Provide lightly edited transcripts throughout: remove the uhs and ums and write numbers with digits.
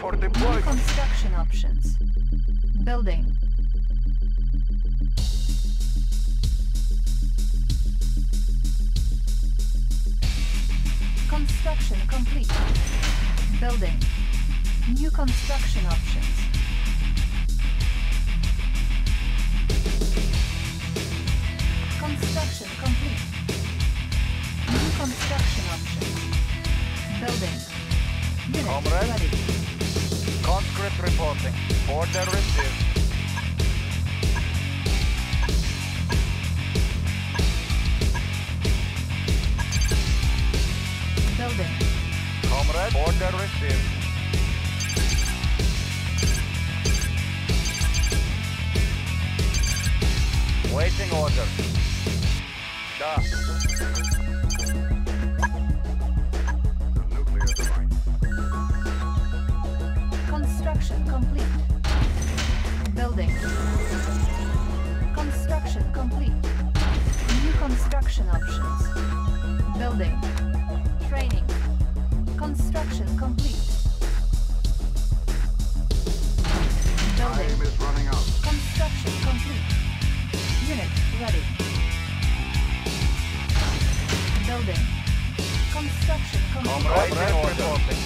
for deployment. Construction options. Building. Construction complete. Building. New construction options. Construction complete. New construction options. Building. Unit Comrade. ready. Conscript reporting. Order received. Building. Comrade, order received. Waiting order. Da. Nuclear device. Construction complete. Building. Construction complete. New construction options. Building. Training. Construction complete. Building. Time is running out. Construction complete. Unit ready. Building. Construction complete. Comrade, reporting.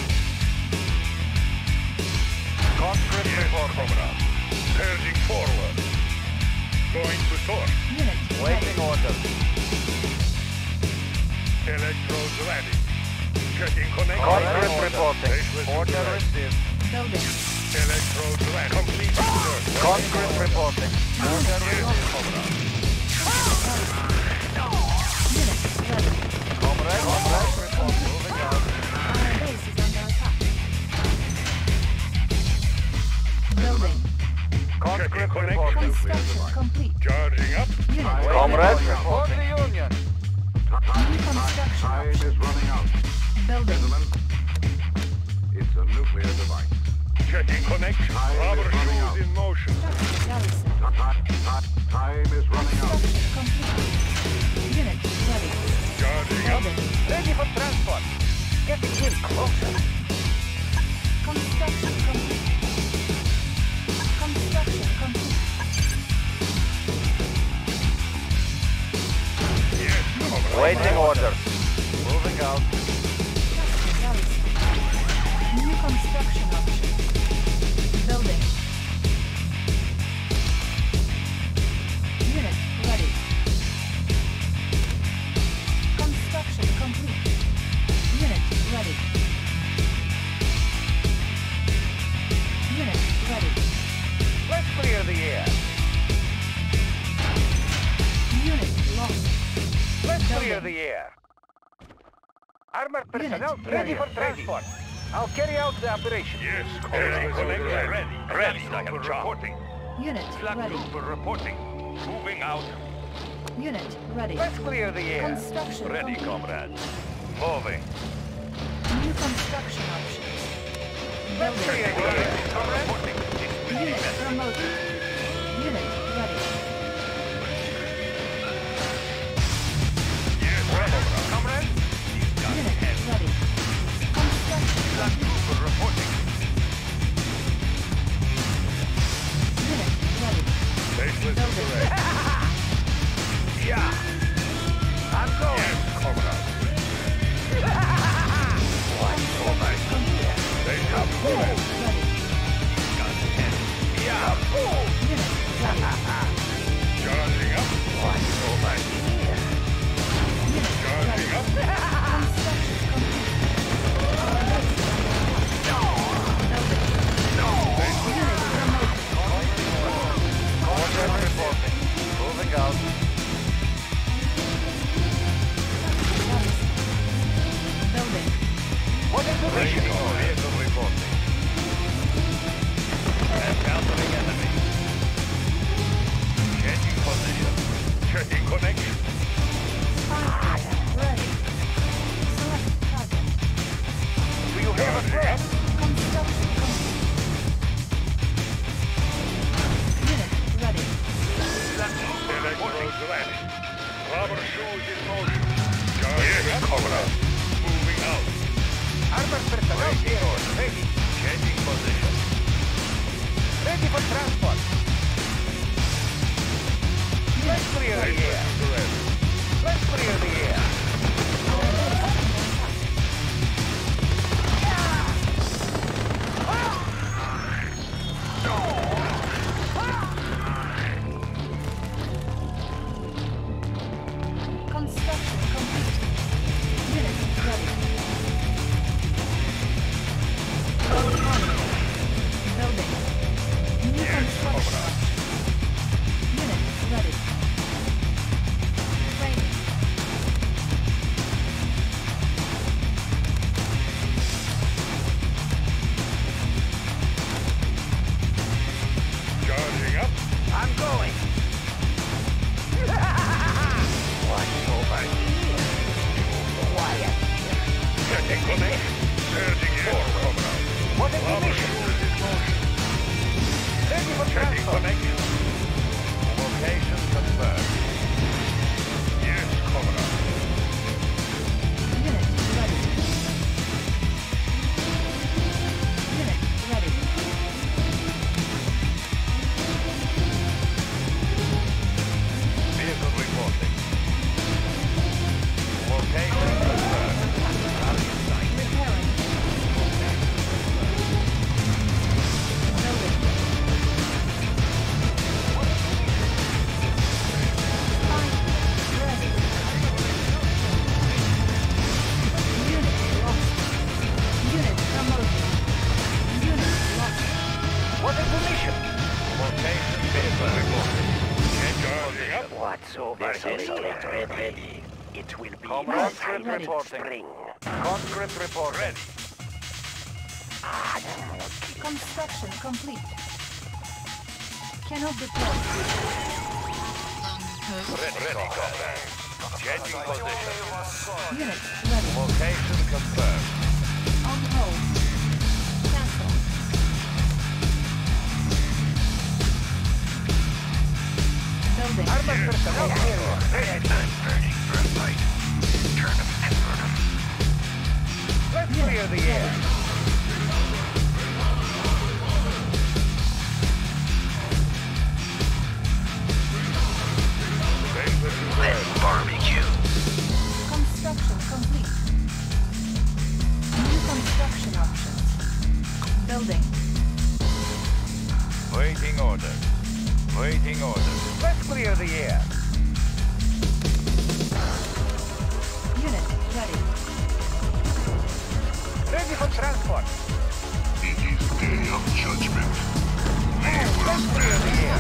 Conscript reporting. Surging forward. Going to source. Unit Waiting ready. order. Electrodes ready. Checking connection. Conscript reporting. Baseless Order ready. received. Building. Electrodes ready. Complete search. Conscript reporting. Order received. Unit ready. Comrade, report. Moving out. Our base is under attack. Building. Conscript connection. reporting. Construction complete. Charging up. Unit ready. Comrade, report the Union. New construction Time options. is running out. Building. Gentlemen, it's a nuclear device. Checking connection. Time is Rubber running shoes out. in motion. Garrison. Time is running out. Construction complete. Unit ready. Charging up. Building. Ready for transport. Getting in closer. Construction complete. Construction complete. Yes, comrade. Waiting orders. Moving out. Garrison. New construction options. Building. Unit ready. Construction complete. Unit ready. Unit ready. Let's clear the air. Unit lost. Let's clear Building. the air. Armored Unit personnel ready for ready. transport. I'll carry out the operation. Yes, comrade. Connection ready. Ready. Trooper reporting. Unit Black ready. trooper reporting. Moving out. Unit ready. Let's clear the air. Construction Ready, complete. comrades. Moving. New construction options. Let's clear Building. the air. Reporting. Unit promoted. Unit ready. Yes, Comrade. Unit ready. Construction Black complete. trooper reporting. Unit ready. Baseless Building. ready. Yeah. I'm going. Yes, comrade. Baseless Unit ready. ready. Yeah. Unit ready. Charging up. Unit Charging ready. up. Construction complete. Building. Unit promoted. Order reporting. Moving out. Building. What is the mission? Vehicle reporting. Encountering enemy. Changing position. Checking connection. Fire ready. Select target. Do you have a threat? Construction complete. Unit ready. Electrodes ready. Rubber shoes in motion. Charging up. Moving out. Armored personnel here. Ready. Changing position. Ready for transport. Let's clear the air. Let's clear the air. Construction complete. Unit ready. Building. New construction. Unit ready. Training. Charging up. I'm going. What's over here? Quiet. Checking connection. Surging in. Comrade. What is the Rubber mission? shoes in motion. Ready for Checking transport. connection. Location confirmed. Yes, comrade. Unit ready. Unit ready. Vehicle reporting. Location confirmed. Repairing. Building. Fine. Ready. Unit lost. Unit promoted. Unit lost. What is the mission? Location vehicle reporting. Charging up. What's over here? Ready. It will be Conscript Ready. reporting. Conscript report. Ready. Construction complete. Cannot deploy. Ready, comrade. Changing position. Unit ready. Location confirmed. On hold. Cancel. Building. Armored personnel carrier. Ready. Burning for a fight. Turn them and burn them. Let's clear the air. Let's barbecue. Construction complete. New construction options. Building. Waiting order. Waiting order. Let's clear the air. Unit ready. Ready for transport. It is day of judgment. Let's clear the air.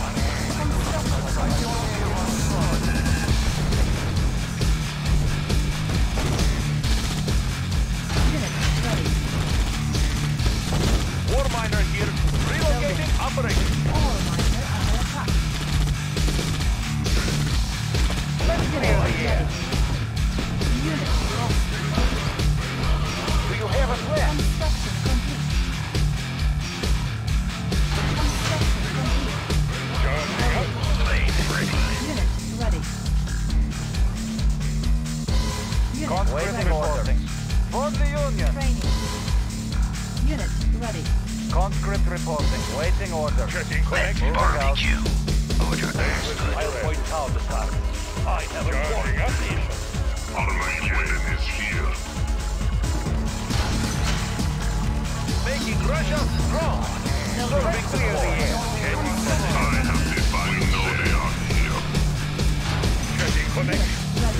Unit ready. War miner here. Relocating operation. All miner under attack. Let's clear the air. Unit lost. Do you have a plan? Construction complete. Construction complete. Charging up. Plane ready. Unit ready. Unit Waiting ready. reporting. For the Union. Training. Unit ready. Conscript reporting. Waiting order. Checking connection. Barbecue. Order understood. I'll point out the target. I have a warning station. Armageddon is here. Making Russia strong. Let's clear the air. Checking I connection. have defined. We know they are here. Checking connection. Ready.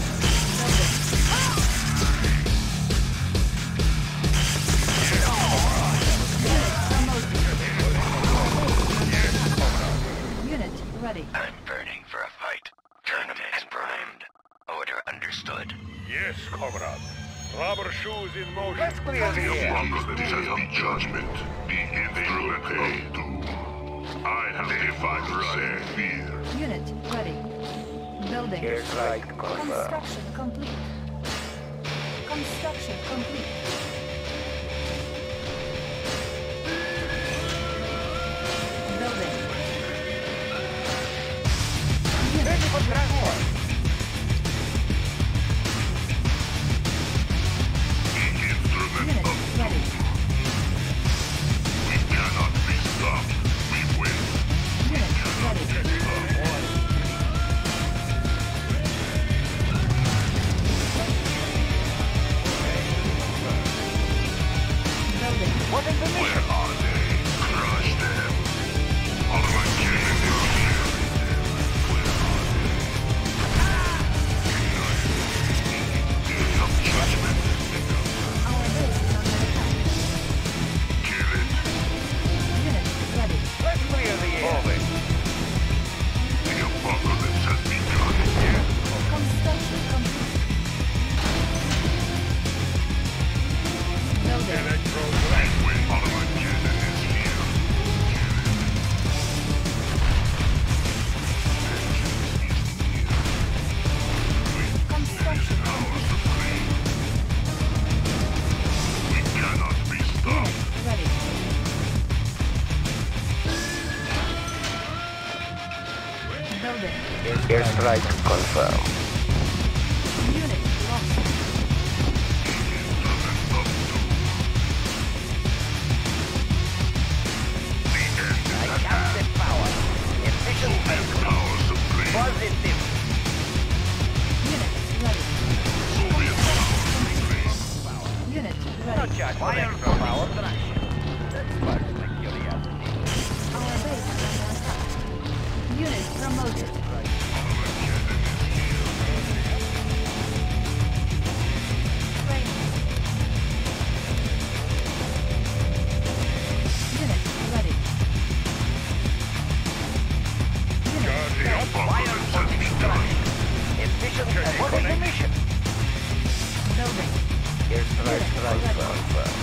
Unit ready. I'm burning for a fight. Tournament primed. Order understood. Yes, comrade. Rubber shoes in motion. Let's clear the The air. day of judgment. The instrument will do. I have defined right fear. Unit ready. Building. Airstrike confirmed. Construction complete. Construction complete. Building. Ready for transport. The instrument Unit of ready. Building. Airstrike confirmed. Unit lost. Captain power. Efficient and clean. Power supreme. Positive. Unit ready. Soviet power supreme. Unit No ready. charge for extra power traction. That sparks my curiosity. Our base is under attack. Unit promoted. Training. Unit ready. Unit ready. Fire for destruction. Efficient and what is the mission? Building. Airstrike confirmed.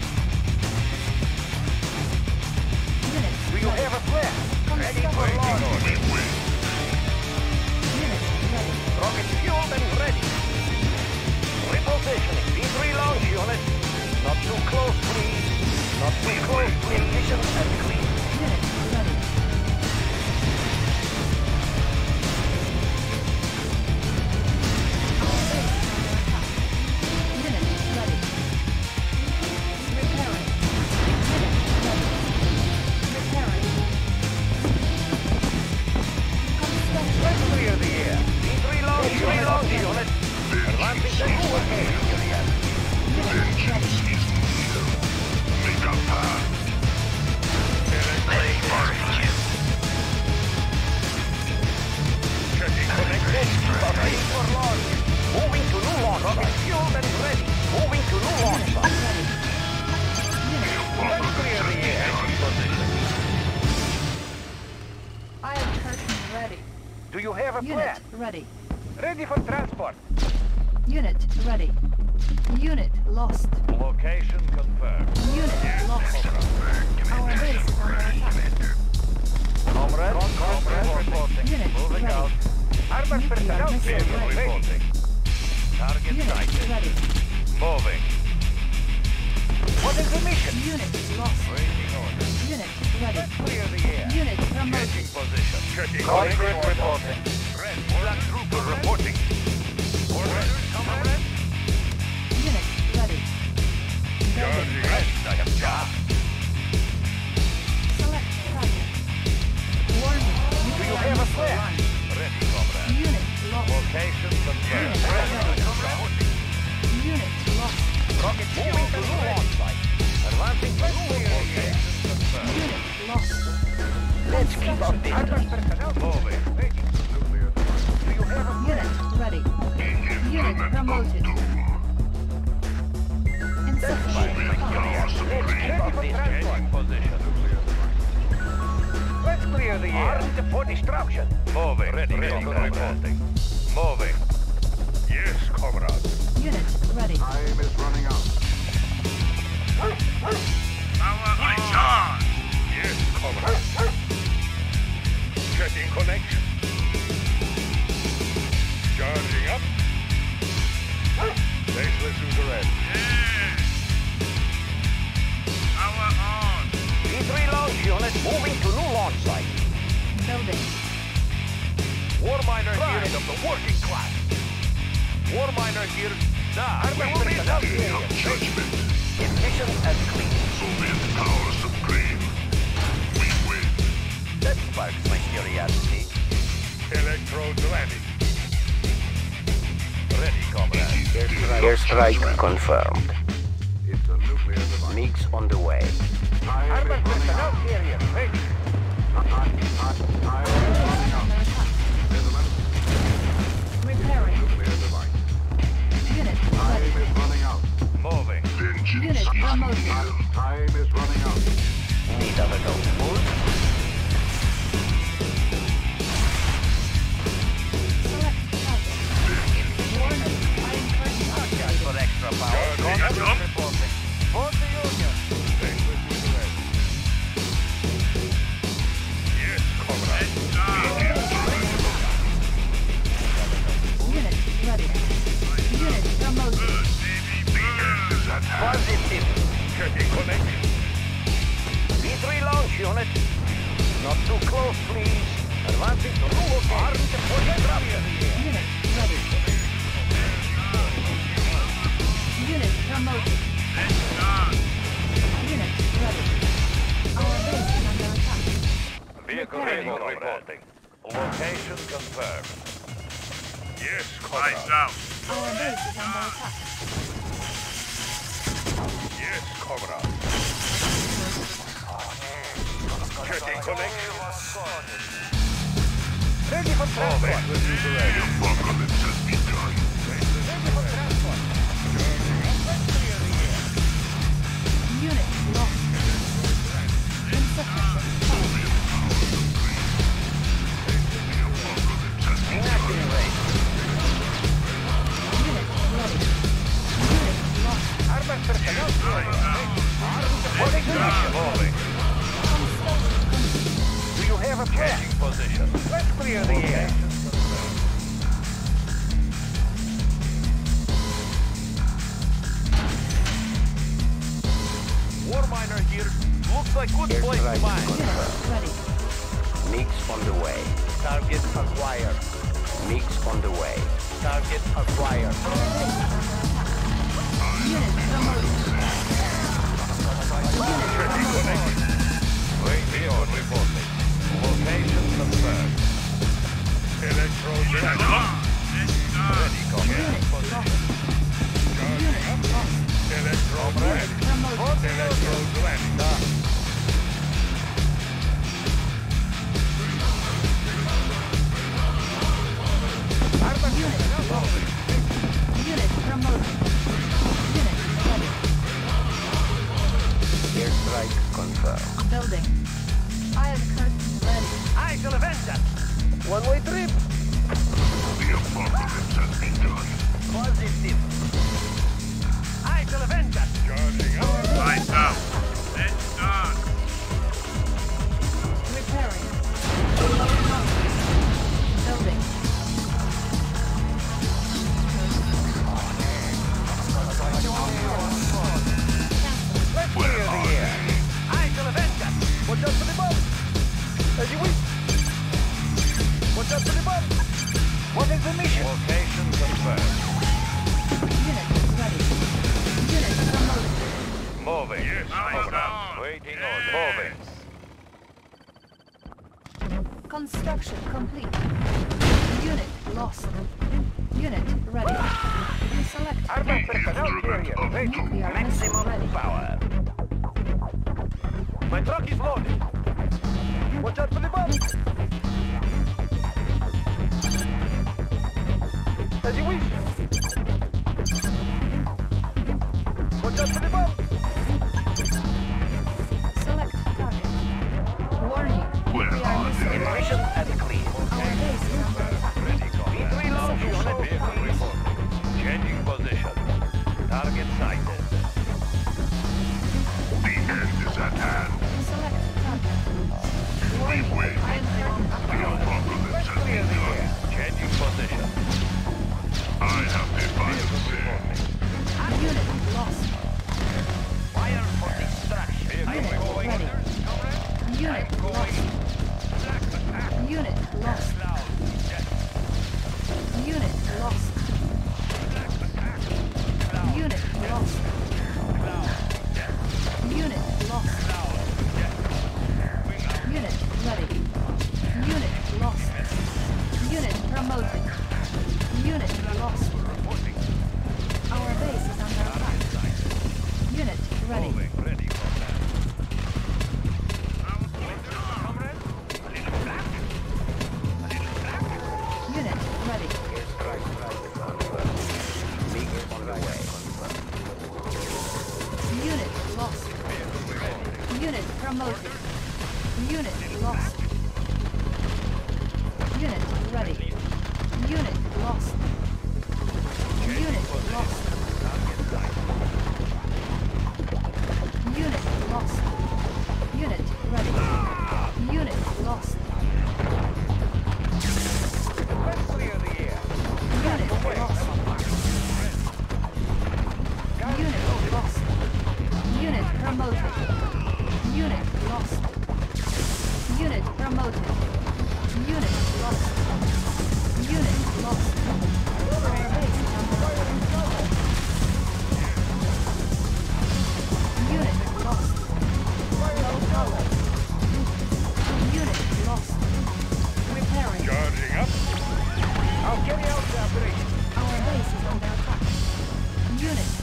Unit Do you have a plan? Ready for launch. We win. Unit ready. Rocket fueled and ready. Repositioning. V3 launch unit. Not too close, please. Not too close. Efficient and clean. Unit ready. Our base is under attack. Unit ready. Repairing. Unit ready. Repairing. Construction. Let's clear the air. V3 launch unit. Advancing the forward area. Vengeance is near. Make a path. Ready for you. Ready for launch. Moving to new launch. Rocket fueled and ready. Moving to new launch. Unit ready. Unit Let's clear the air. Position. Iron curtain ready. Do you have a Unit plan? ready. Ready for transport. Unit ready. Unit lost. Location confirmed. Unit lost. Our base is under attack. Comrade reporting. Unit Moving ready. out. Armored Nuclear personnel missile vehicle ready. reporting. Target Unit sighted. ready. Moving. What is the mission? Unit lost. Waiting order. Unit ready. Clear the air. Unit promoted. Changing position. Comrade reporting. Ready. Black trooper reporting. Orders, comrade. Unit ready. Building. I have job. Select target. Warning. Do you have a plan? Run. Ready, comrade. Unit lost. Location confirmed. Unit Ready. ready. Unit lost. Rocket moving to new launch site. Advancing to new location confirmed. Unit lost. Let's keep up this. Armored personnel moving. Ready. Do you have a Unit ready. The Unit instrument of promoted. doom. Insufficient funds. Ready for transport position. Let's clear the air. Armed for destruction. Moving. Ready, reporting. Moving. Yes, comrade. Unit ready. Time is running out. Yes, comrade. Checking connection. Charging up. Baseless user ready. Power on. V3 launch unit moving to new launch site. Building. War miner here of the working class. War miner here. Day of judgment. Efficient and clean. Soviet power supreme. We win. That sparks my curiosity. Electrodes ready. Ready, comrade. Airstrike confirmed. It's a nuclear device. MiGs on the way. Time is Armored running personnel out. carrier ready. Time is running out. Under attack. Gentlemen, Repairing. nuclear device. Unit Time ready. is running out. Moving. Vengeance Unit is promoted. near. Time is running out. Need of a dose. Select target. Warning. Iron curtain activated. For extra power. Comrade reporting. For the Union. Unit ready. Unit promoted. Unit ready. Our base is under attack. Vehicle reporting. Location confirmed. Yes, lights out. Our base is under attack. Yes, comrade. Checking connection. Ready for transport. The apocalypse has begun. Ready for transport. Unit lost. Insufficient. Inactivate. Unit ready. Unit lost. Armas personnel. Holding position. Moving. Do you have a plan? Changing position. Let's clear the air. War miner here. Looks like good place to mine. Unit ready. Mix on the way. Target acquired. Mix on the way. Target acquired. Our base is under attack. Unit promoted. Unit promoted. Radio reporting. Location confirmed. Electrodes Ready, comrade. Unit lost. Unit lost. Electrodes Unit promoted. Electrodes landing. Unit lost. Unit promoted. Unit ready. Airstrike confirmed. Building. Iron curtain ready. I shall avenge that. One-way trip. The apocalypse has begun. Positive. I shall avenge that. Charging up. Lights out. Let's start. Repairing. Building. Let's clear the air. I shall avenge that. Watch out for the bomb. As you wish. Watch out for the bomb. What is the mission? Location confirmed. Unit ready. Unit promoted. Moving. Yes, Comrade. Waiting order. Moving. Construction complete. Unit lost. Unit ready. Select Armas personnel carrier. Ready. nuclear missile ready. Power. My truck is loaded. Watch out for the bomb. As you wish. Watch out for the bomb. Select target. Warning. Nuclear missile. Mission as clear. Our base is under attack. Ready, comrade. V3 launch unit. Vehicle reporting. Changing position. Target sighted. The end is at hand. Select target. Warning. wait. Iron curtain The activated. apocalypse has begun. Changing position. I have the final say. Unit lost. Fire for destruction. Unit ready. Unit lost. Unit lost. Unit lost. Unit lost. Unit lost. Unit ready. Unit lost. Unit promoted. Unit lost. Our base is under attack. Unit ready. Moving. Ready, comrade. Unit ready. Mix on the way. Unit lost. Unit promoted. Unit lost. Unit ready. Unit lost. Unit lost.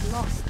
lost.